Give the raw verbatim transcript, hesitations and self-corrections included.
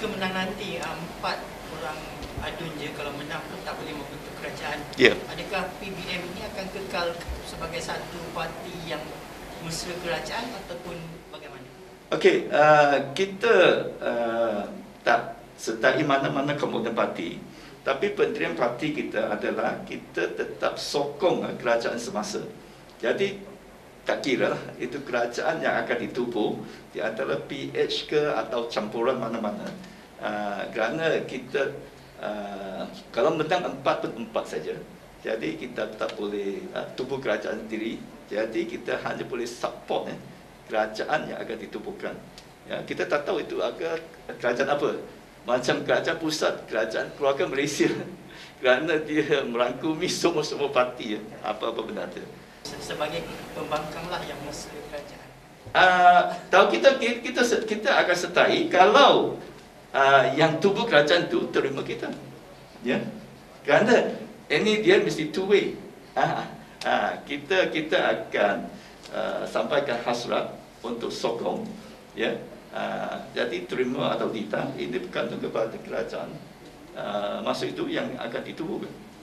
jika menang nanti uh, empat orang adun je, kalau menang pun tak boleh membentuk kerajaan. Ya. Adakah P B M ini akan kekal sebagai satu parti yang mesra kerajaan ataupun bagaimana? Okey, uh, kita uh, tak sertai mana-mana kemudian parti, tapi pendirian parti kita adalah kita tetap sokong uh, kerajaan semasa. Jadi tak kira lah, itu kerajaan yang akan ditubuh di antara P H ke atau campuran mana-mana. Uh, kerana kita uh, kalau menang empat pun empat saja. Jadi kita tak boleh uh, tubuh kerajaan sendiri. Jadi kita hanya boleh support eh, kerajaan yang akan ditubuhkan. Ya, kita tak tahu itu agak kerajaan apa. Macam kerajaan pusat, kerajaan keluarga Malaysia. Kerana dia merangkumi semua-semua parti, ya, apa-apa benda tu. Sebagai pembangkanglah yang mesra kerajaan. Uh, tahu kita, kita kita akan sertai kalau uh, yang tubuh kerajaan tu terima kita. Ya. Kerana ini dia mesti two way. Uh, uh, kita kita akan uh, sampaikan hasrat untuk sokong, ya. Uh, jadi terima atau tidak ini bergantung kepada kerajaan uh, masa itu yang akan ditubuhkan.